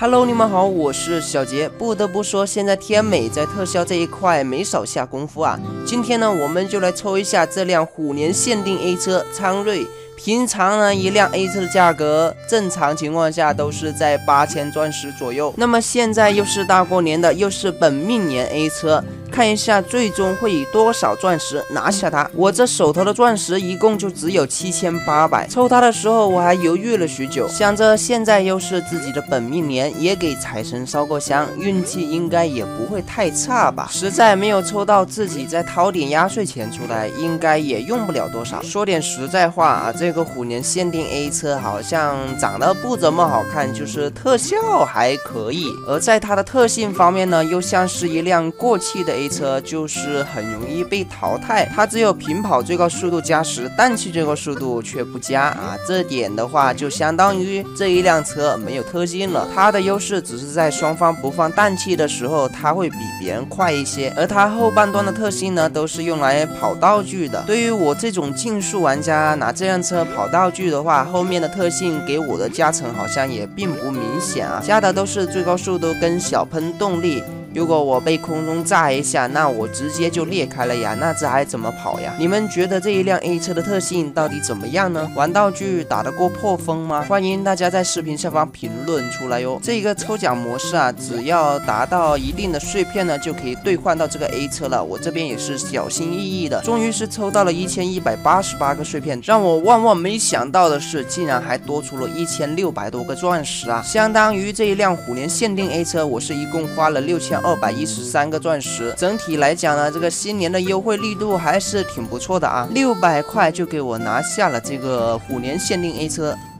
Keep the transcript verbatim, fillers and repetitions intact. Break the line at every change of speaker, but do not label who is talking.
Hello， 你们好，我是小杰。不得不说，现在天美在特效这一块没少下功夫啊。今天呢，我们就来抽一下这辆虎年限定 A 车昌瑞。平常呢，一辆 A 车的价格，正常情况下都是在八千钻石左右。那么现在又是大过年的，又是本命年 A 车，看一下最终会以多少钻石拿下它。我这手头的钻石一共就只有七千八百，抽它的时候我还犹豫了许久，想着现在又是自己的本命年，也给财神烧过香，运气应该也不会太差吧。实在没有抽到，自己再掏点压岁钱出来，应该也用不了多少。说点实在话啊，这个虎年限定 A 车好像长得不怎么好看，就是特效还可以。而在它的特性方面呢，又像是一辆过气的 A 车，就是很容易被淘汰。它只有平跑最高速度加十，氮气最高速度却不加啊。这点的话，就相当于这一辆车没有特性了。它的优势只是在双方不放氮气的时候，它会比别人快一些。而它后半段的特性呢，都是用来跑道具的。对于我这种竞速玩家，拿这辆车跑道具的话，后面的特性给我的加成好像也并不明显啊，加的都是最高速度跟小喷动力。如果我被空中炸一下，那我直接就裂开了呀，那这还怎么跑呀？你们觉得这一辆 A 车的特性到底怎么样呢？玩道具打得过破风吗？欢迎大家在视频下方评论出来哟。这个抽奖模式啊，只要达到一定的碎片呢，就可以兑换到这个 A 车了。我这边也是小心翼翼的，终于是抽到了一千一百八十八个碎片。让我万万没想到的是，竟然还多出了一千六百多个钻石啊！相当于这一辆虎年限定 A 车，我是一共花了六千二百一十三个钻石。整体来讲呢，这个新年的优惠力度还是挺不错的啊，六百块就给我拿下了这个虎年限定 A 车。